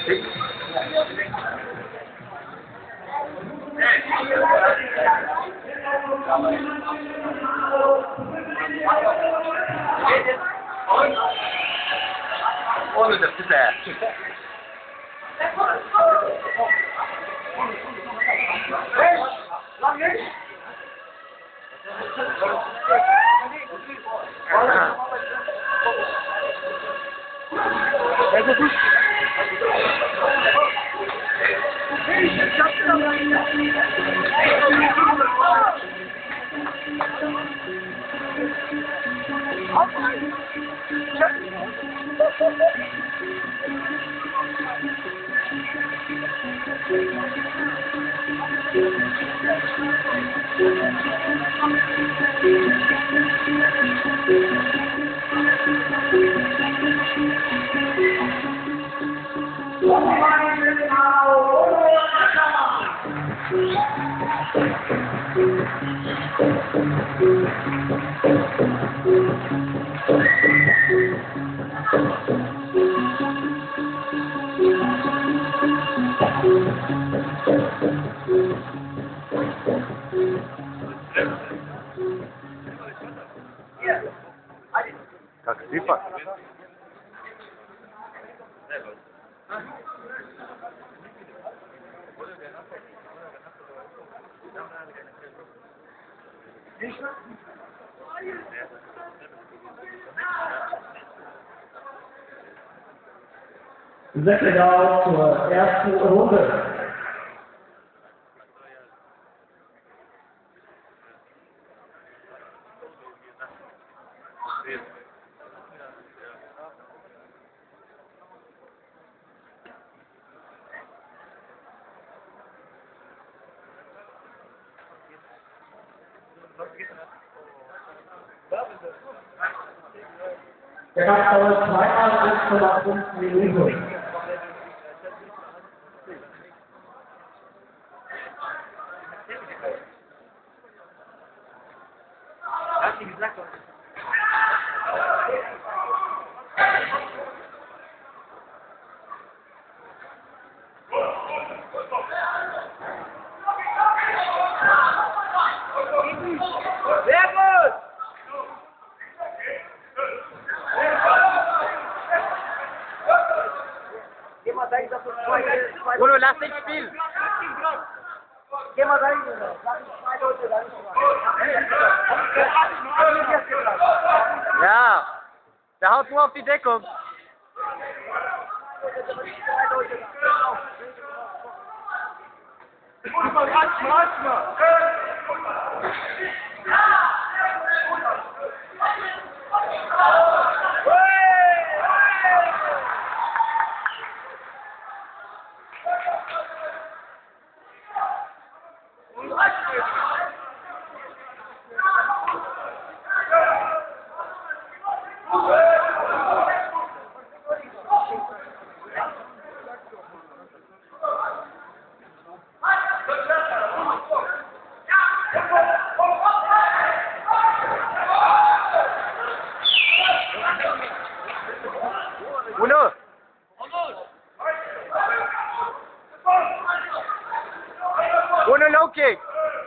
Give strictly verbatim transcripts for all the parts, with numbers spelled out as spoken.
오늘 좀 주세요. Как скрипа? Sekretär zur ersten Runde. Der Kampf dauert zweimal eins Komma fünf Minuten. Bruno, lass dich spielen! Geh mal dahin, lass uns zwei Leute da nicht. Ja, der haut nur auf die Deckung. Bruno! Bruno, low kick!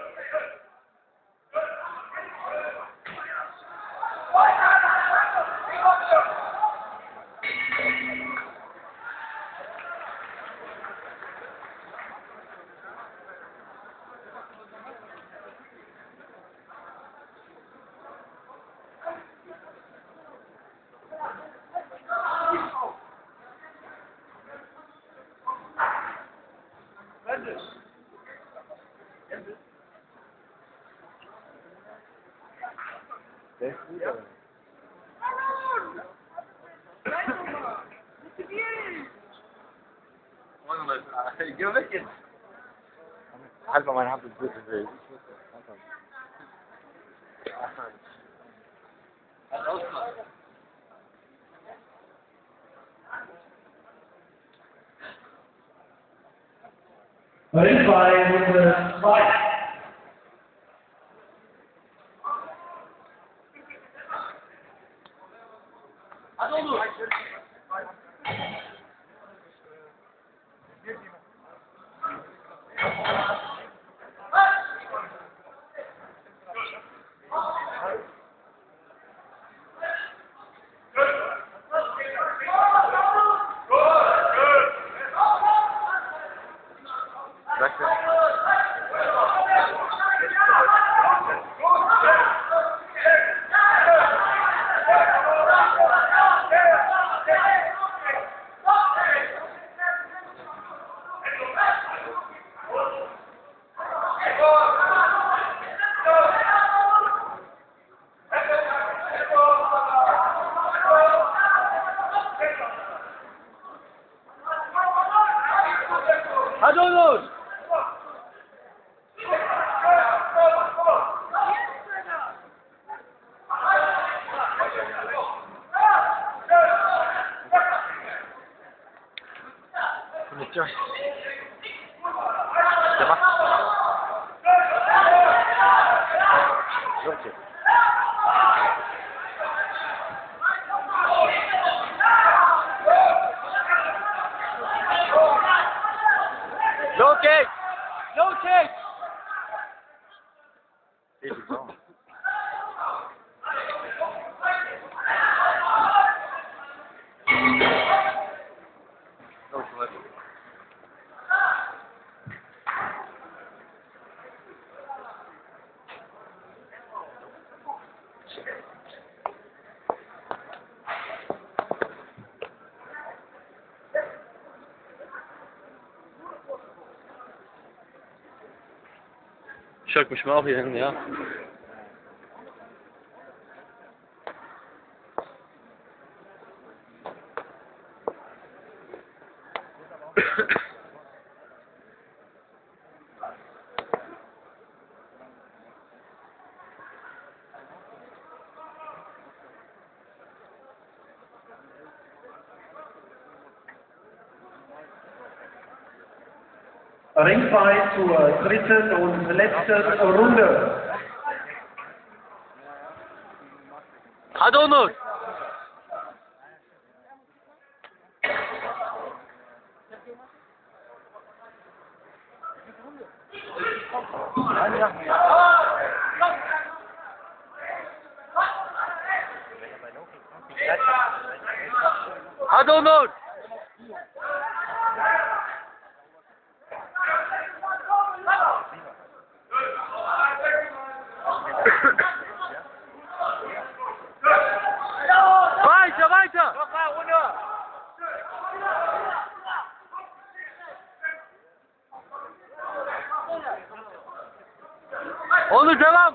Geh weg jetzt! Halt mal meine Hand und bitte will. Bei Runde zwei. Onur! Unutacağım. Devam. Yok ki. Low kick! Low kick! İyi, tamam. Yok, şunlar. Schöck mir auch hier hin, ja. Ringfrei zur dritten und letzten Runde. Hadi Onur! Hadi yapma ya. Hadi Onur! Weiter, weiter! Onur devam!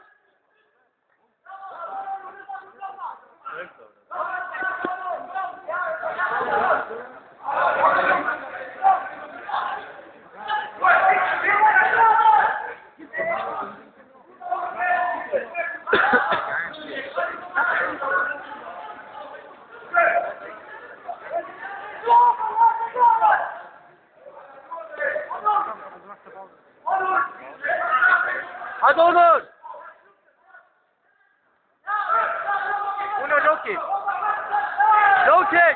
Hadi Onur! Onur low kick! Low kick!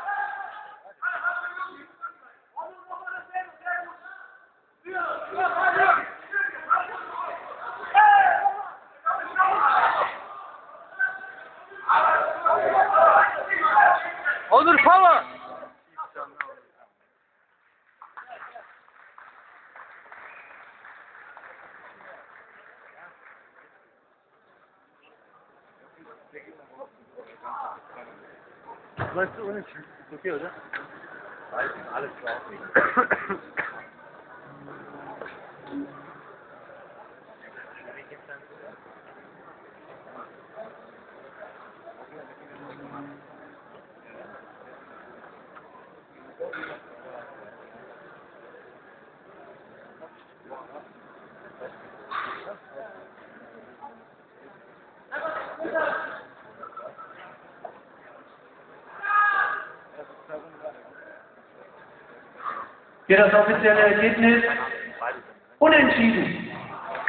Onur power! Weißt du, ohne ist okay, oder? Alles, alles drauf. Hier das offizielle Ergebnis. Unentschieden.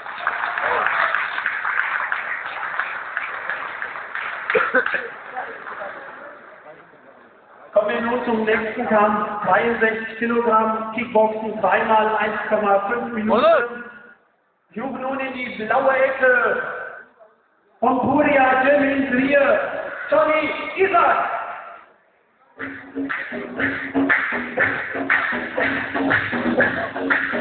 Kommen wir nun zum nächsten Kampf. zweiundsechzig Kilogramm Kickboxen, zweimal eins Komma fünf Minuten. Ich rufe nun in die blaue Ecke von Puria Germany Trier, Johnny Isaac.